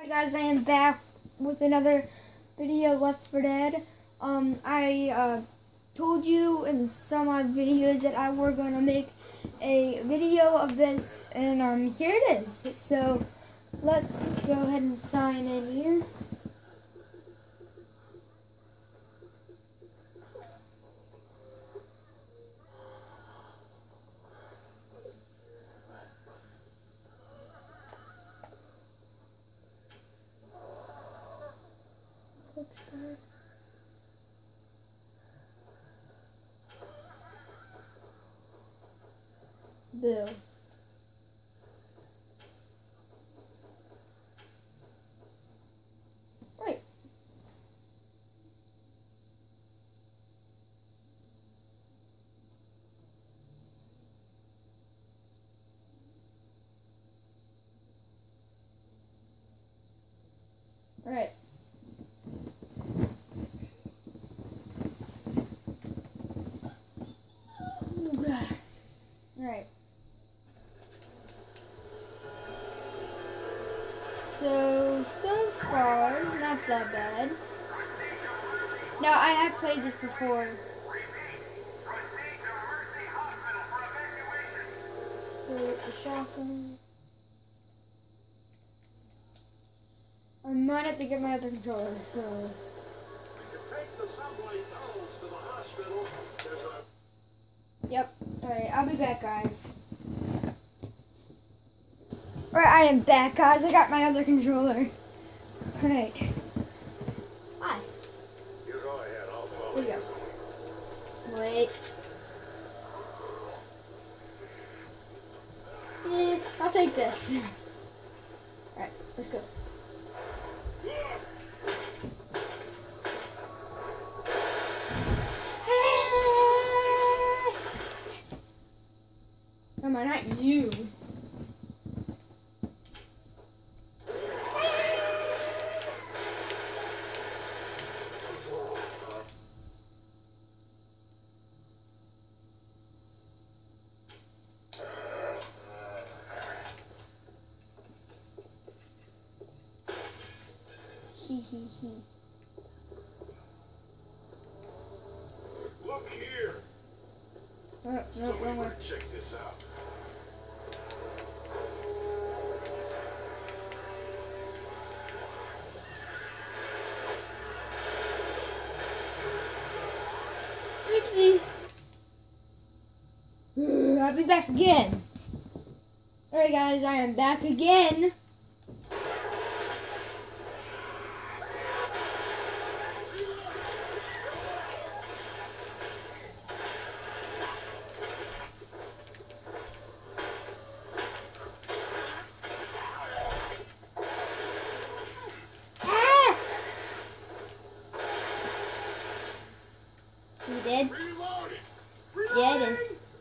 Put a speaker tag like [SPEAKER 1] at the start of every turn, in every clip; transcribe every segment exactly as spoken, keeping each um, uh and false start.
[SPEAKER 1] Hi guys, I am back with another video of Left four Dead. Um, I uh, told you in some of my videos that I were gonna make a video of this, and um, here it is. So let's go ahead and sign in here. Click start. Bill. Right. Right. Right. So, so far, not that bad. Now, I have played this before. So, the shotgun. I might have to get my other controller, so. Yep. Alright, I'll be back, guys. Alright, I am back, guys. I got my other controller. Alright. Hi.
[SPEAKER 2] You go ahead, I'll follow.
[SPEAKER 1] Here you go. Wait. Yeah, I'll take this. Alright, let's go. Come on, not you. He he he.
[SPEAKER 2] Look here.
[SPEAKER 1] Oh, no,
[SPEAKER 2] Somebody
[SPEAKER 1] wrong way.
[SPEAKER 2] better check this out.
[SPEAKER 1] Oopsies. Ugh, I'll be back again. Alright guys, I am back again. Ah! You dead?
[SPEAKER 2] Reloading.
[SPEAKER 1] Yeah, it is.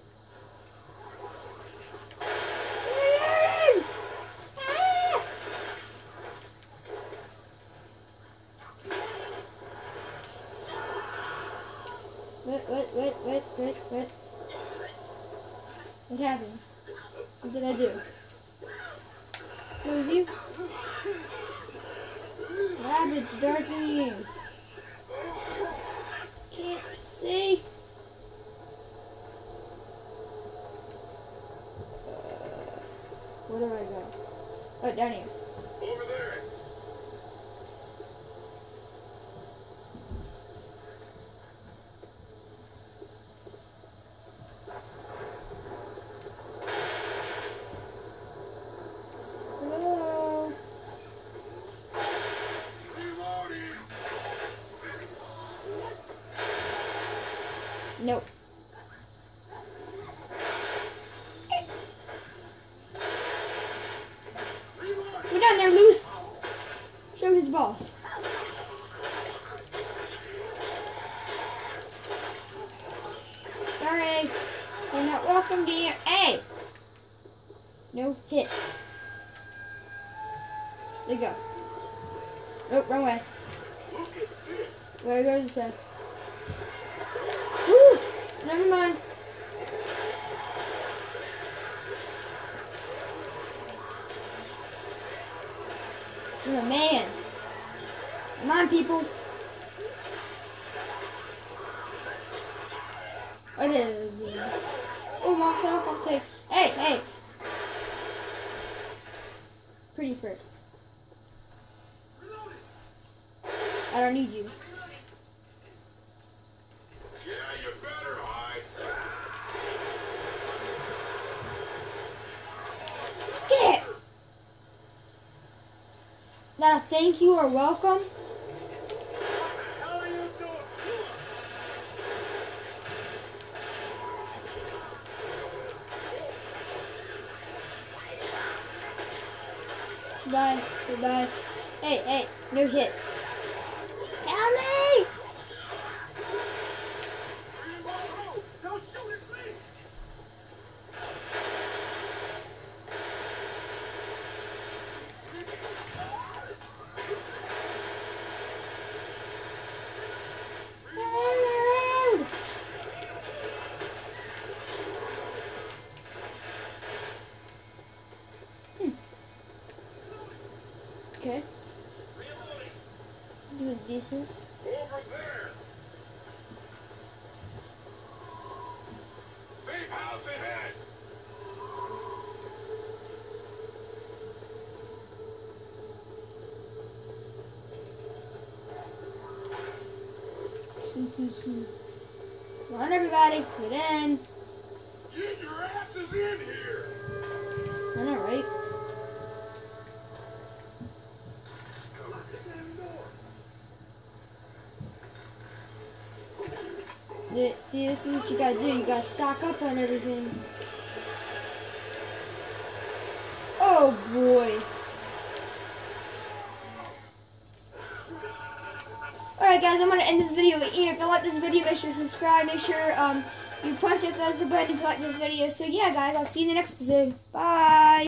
[SPEAKER 1] What, what, what, what, what, what? What happened? What did I do? It was you? What happened? It's dark in here. Can't see. Uh, where do I go? Oh, down here.
[SPEAKER 2] Over there.
[SPEAKER 1] Hello?
[SPEAKER 2] Reloading.
[SPEAKER 1] Nope.
[SPEAKER 2] Reloading.
[SPEAKER 1] Get down there, loose! Show his boss. Sorry. You're not welcome to your. Hey! No hit. There you go. Nope, wrong way.
[SPEAKER 2] Look at this.
[SPEAKER 1] Where goes this way? Woo! Never mind. You're a man. Come on, people. Okay. Oh, my self, I'll take. Hey, hey. Pretty first. I don't need you.
[SPEAKER 2] Yeah, you better hide.
[SPEAKER 1] Get it! Not a thank you or welcome.
[SPEAKER 2] How are you doing?
[SPEAKER 1] Goodbye. Goodbye. Hey, hey, no hits. Help me!
[SPEAKER 2] Don't shoot at me!
[SPEAKER 1] Okay. Doing decent.
[SPEAKER 2] Over there! Safe house ahead!
[SPEAKER 1] Come on, everybody, get in.
[SPEAKER 2] Get your asses in here!
[SPEAKER 1] I know, right?
[SPEAKER 2] Lock the damn door!
[SPEAKER 1] Yeah, see, this is what you gotta do. You gotta stock up on everything. Oh boy. Alright guys, I'm gonna end this video here. If you like this video, make sure to subscribe. Make sure um you punch that thumbs up button if you like this video. So yeah guys, I'll see you in the next episode. Bye.